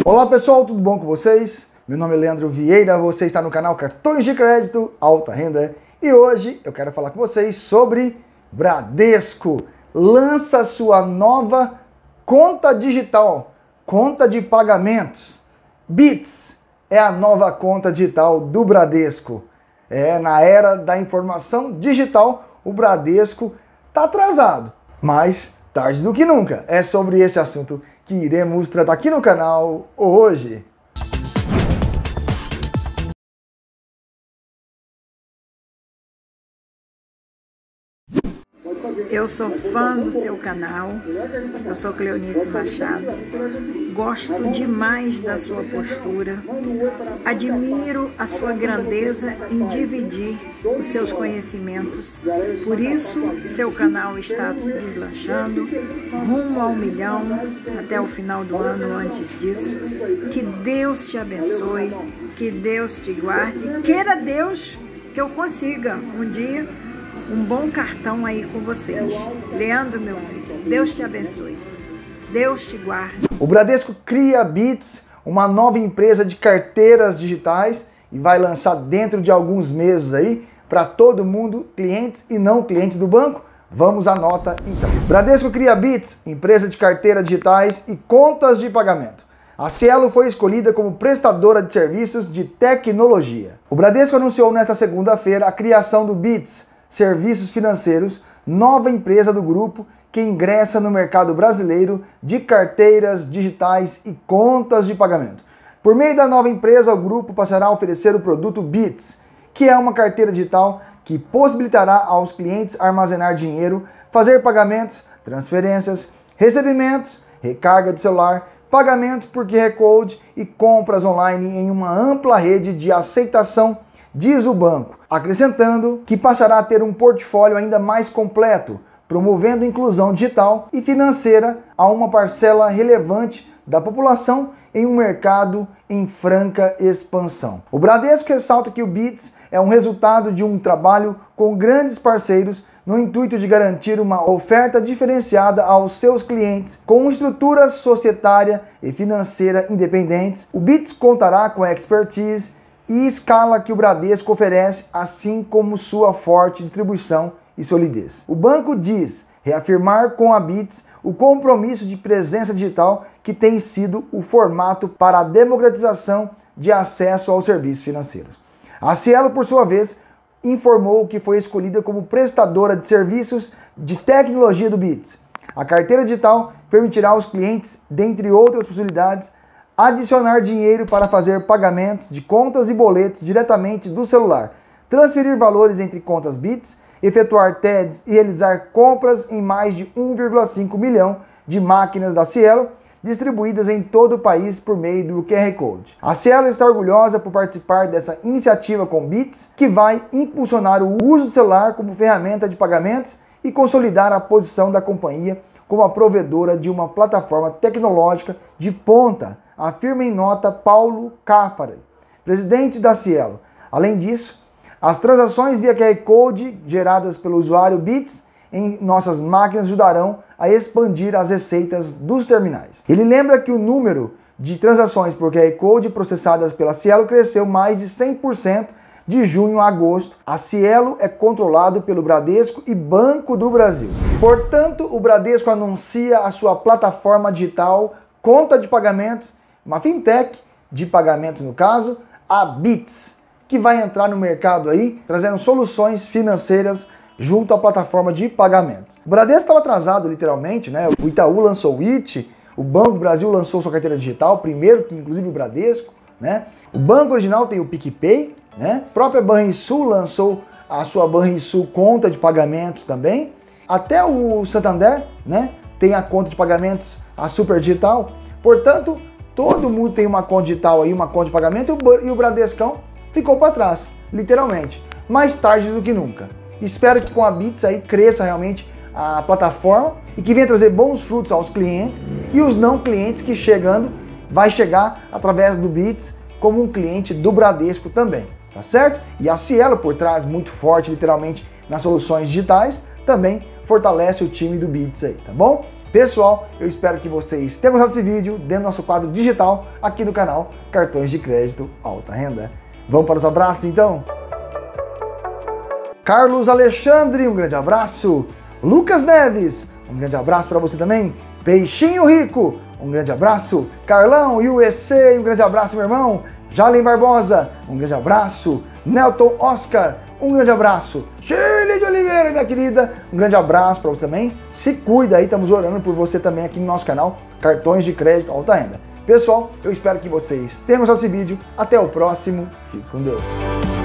Olá pessoal, tudo bom com vocês? Meu nome é Leandro Vieira, você está no canal Cartões de Crédito Alta Renda e hoje eu quero falar com vocês sobre Bradesco. Lança sua nova conta digital, conta de pagamentos. Bits é a nova conta digital do Bradesco. Na era da informação digital, o Bradesco está atrasado, mas tarde do que nunca. É sobre esse assunto que iremos tratar aqui no canal hoje. Eu sou fã do seu canal, eu sou Cleonice Machado, gosto demais da sua postura, admiro a sua grandeza em dividir os seus conhecimentos, por isso seu canal está deslanchando rumo ao 1 milhão até o final do ano, antes disso. Que Deus te abençoe, que Deus te guarde, queira Deus que eu consiga um dia um bom cartão aí com vocês. Leandro, meu filho, Deus te abençoe. Deus te guarde. O Bradesco cria Bits, uma nova empresa de carteiras digitais, e vai lançar dentro de alguns meses aí para todo mundo, clientes e não clientes do banco. Vamos à nota então. Bradesco cria Bits, empresa de carteiras digitais e contas de pagamento. A Cielo foi escolhida como prestadora de serviços de tecnologia. O Bradesco anunciou nesta segunda-feira a criação do Bits Serviços Financeiros, nova empresa do grupo que ingressa no mercado brasileiro de carteiras digitais e contas de pagamento. Por meio da nova empresa, o grupo passará a oferecer o produto Bits, que é uma carteira digital que possibilitará aos clientes armazenar dinheiro, fazer pagamentos, transferências, recebimentos, recarga de celular, pagamentos por QR Code e compras online em uma ampla rede de aceitação, diz o banco, acrescentando que passará a ter um portfólio ainda mais completo, promovendo inclusão digital e financeira a uma parcela relevante da população em um mercado em franca expansão. O Bradesco ressalta que o Bits é um resultado de um trabalho com grandes parceiros no intuito de garantir uma oferta diferenciada aos seus clientes com estrutura societária e financeira independentes. O Bits contará com a expertise e escala que o Bradesco oferece, assim como sua forte distribuição e solidez. O banco diz reafirmar com a Bits o compromisso de presença digital que tem sido o formato para a democratização de acesso aos serviços financeiros. A Cielo, por sua vez, informou que foi escolhida como prestadora de serviços de tecnologia do Bits. A carteira digital permitirá aos clientes, dentre outras possibilidades, adicionar dinheiro para fazer pagamentos de contas e boletos diretamente do celular, transferir valores entre contas Bits, efetuar TEDs e realizar compras em mais de 1,5 milhão de máquinas da Cielo, distribuídas em todo o país por meio do QR Code. A Cielo está orgulhosa por participar dessa iniciativa com Bits, que vai impulsionar o uso do celular como ferramenta de pagamentos e consolidar a posição da companhia como a provedora de uma plataforma tecnológica de ponta, afirma em nota Paulo Cáfaro, presidente da Cielo. Além disso, as transações via QR Code geradas pelo usuário Bits em nossas máquinas ajudarão a expandir as receitas dos terminais. Ele lembra que o número de transações por QR Code processadas pela Cielo cresceu mais de 100% de junho a agosto. A Cielo é controlado pelo Bradesco e Banco do Brasil. Portanto, o Bradesco anuncia a sua plataforma digital, conta de pagamentos, uma fintech de pagamentos no caso, a Bits, que vai entrar no mercado aí, trazendo soluções financeiras junto à plataforma de pagamentos. O Bradesco estava atrasado literalmente, né? O Itaú lançou o IT, o Banco do Brasil lançou sua carteira digital, primeiro que inclusive o Bradesco, né? O Banco Original tem o PicPay, né? A própria Banrisul lançou a sua Banrisul conta de pagamentos também. Até o Santander, né? Tem a conta de pagamentos, a Super Digital. Portanto, todo mundo tem uma conta digital aí, uma conta de pagamento, e o Bradescão ficou para trás, literalmente. Mais tarde do que nunca. Espero que com a Bits aí cresça realmente a plataforma e que venha trazer bons frutos aos clientes e os não clientes que chegando, vai chegar através do Bits como um cliente do Bradesco também, tá certo? E a Cielo por trás, muito forte literalmente nas soluções digitais, também fortalece o time do Bits aí, tá bom? Pessoal, eu espero que vocês tenham gostado desse vídeo dentro do nosso quadro digital aqui no canal Cartões de Crédito Alta Renda. Vamos para os abraços então? Carlos Alexandre, um grande abraço. Lucas Neves, um grande abraço para você também. Peixinho Rico, um grande abraço. Carlão USA, um grande abraço, meu irmão. Jalen Barbosa, um grande abraço. Nelton Oscar, um grande abraço. Shirley de Oliveira, minha querida, um grande abraço para você também. Se cuida aí, estamos orando por você também aqui no nosso canal Cartões de Crédito Alta Renda. Pessoal, eu espero que vocês tenham gostado desse vídeo. Até o próximo. Fique com Deus.